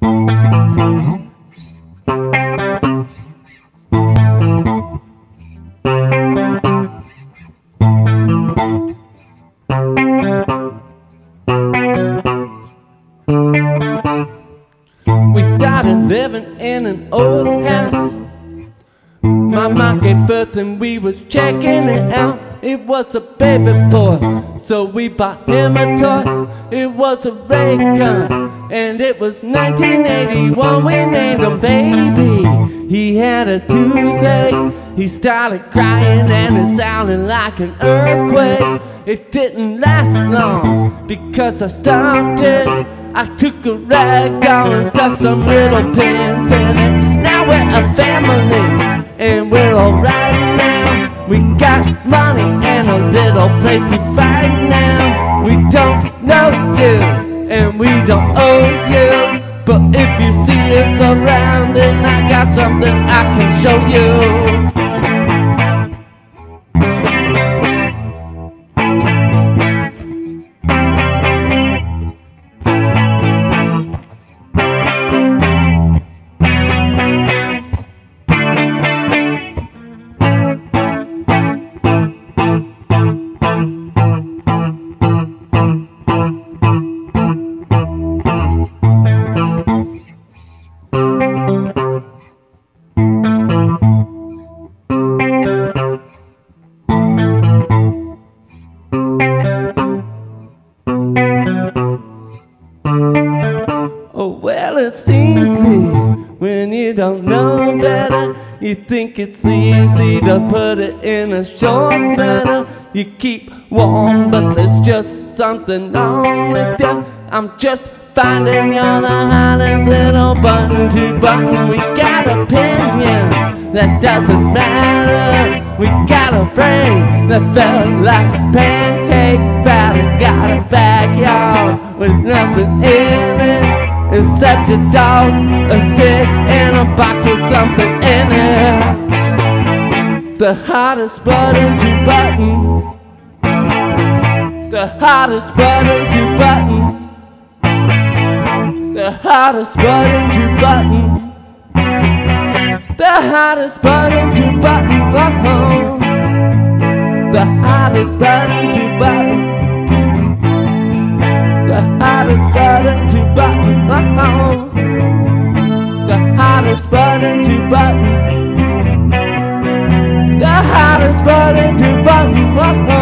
We started living in an old house. My mom gave birth and we was checking it out. It was a baby boy, so we bought him a toy. It was a ray gun, and it was 1981. We named him Baby. He had a toothache. He started crying and it sounded like an earthquake. It didn't last long because I stopped it. I took a rag doll and stuck some little pins in it. Now we're a family and we're alright now. We got money and a little place to find now. We don't know you and we don't owe you, but if you see us around, then I got something I can show you. Oh, well, it's easy when you don't know better. You think it's easy to put it in a short letter. You keep warm, but there's just something wrong with you. I'm just finding you're the hottest little button to button. We got opinions, that doesn't matter. We got a brain that felt like a pancake batter. Got a backyard with nothing in it except a dog, a stick, and a box with something in it. The hottest button to button. The hottest button to button. The hottest button to button. The hottest button to button. Oh, the hottest button to button. The hottest button to button. Oh, the hottest button to button. The hottest button to button. Oh.